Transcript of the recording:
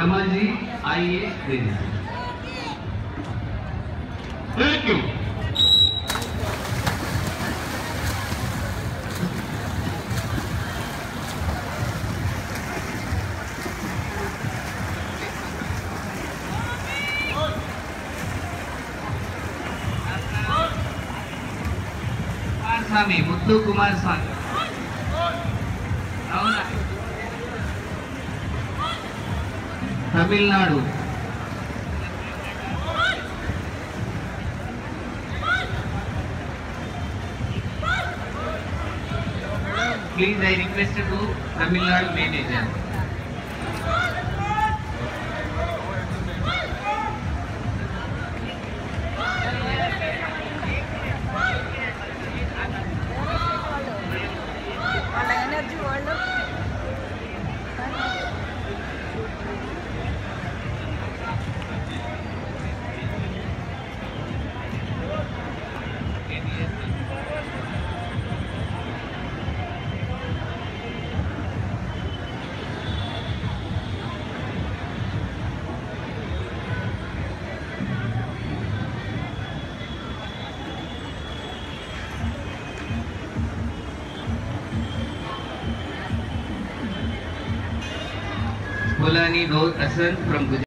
Ramaji IAS Training. Thank you. Swami, Muthu Kumar Swami. Avuna. Tamil Nadu. Please, I request to Tamil Nadu manager. Polani Gaur Hasan from Gujarat.